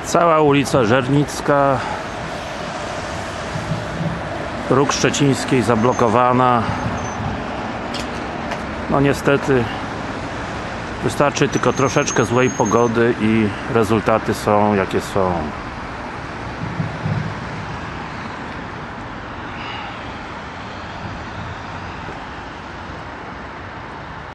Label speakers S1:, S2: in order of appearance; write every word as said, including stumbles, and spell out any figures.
S1: Cała ulica Żernicka, Róg Szczecińskiej zablokowana. No niestety wystarczy tylko troszeczkę złej pogody i rezultaty są jakie są.